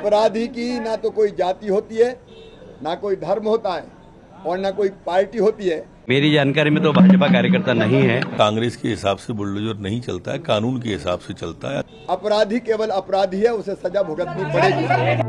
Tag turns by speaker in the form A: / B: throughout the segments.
A: अपराधी की ना तो कोई जाति होती है, ना कोई धर्म होता है और ना कोई पार्टी होती है।
B: मेरी जानकारी में तो भाजपा कार्यकर्ता नहीं है।
C: कांग्रेस के हिसाब से बुलडोजर नहीं चलता है, कानून के हिसाब से चलता है।
A: अपराधी केवल अपराधी है, उसे सजा भुगतनी पड़ेगी।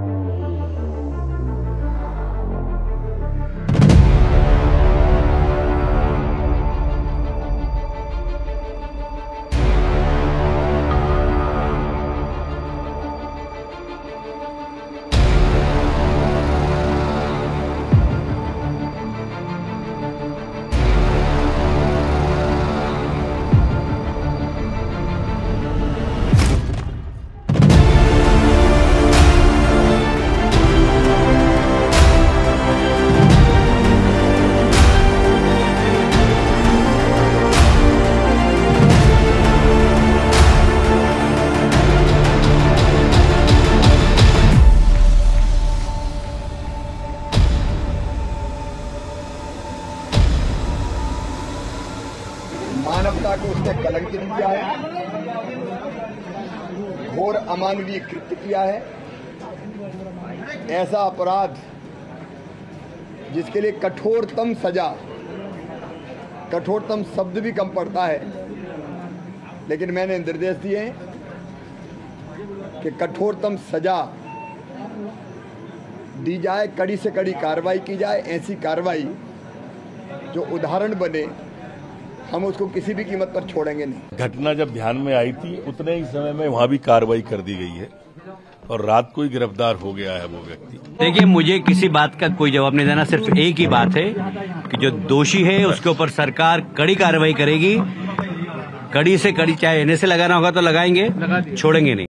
A: मानवता को उसने कलंकित किया है, घोर अमानवीय कृत्य किया है। ऐसा अपराध जिसके लिए कठोरतम सजा, कठोरतम शब्द भी कम पड़ता है, लेकिन मैंने निर्देश दिए कि कठोरतम सजा दी जाए, कड़ी से कड़ी कार्रवाई की जाए। ऐसी कार्रवाई जो उदाहरण बने, हम उसको किसी भी कीमत पर छोड़ेंगे नहीं।
C: घटना जब ध्यान में आई थी उतने ही समय में वहां भी कार्रवाई कर दी गई है और रात को ही गिरफ्तार हो गया है वो व्यक्ति।
B: देखिए, मुझे किसी बात का कोई जवाब नहीं देना, सिर्फ एक ही बात है कि जो दोषी है उसके ऊपर सरकार कड़ी कार्रवाई करेगी। कड़ी से कड़ी, चाहे एनएसए लगाना होगा तो लगाएंगे, छोड़ेंगे नहीं।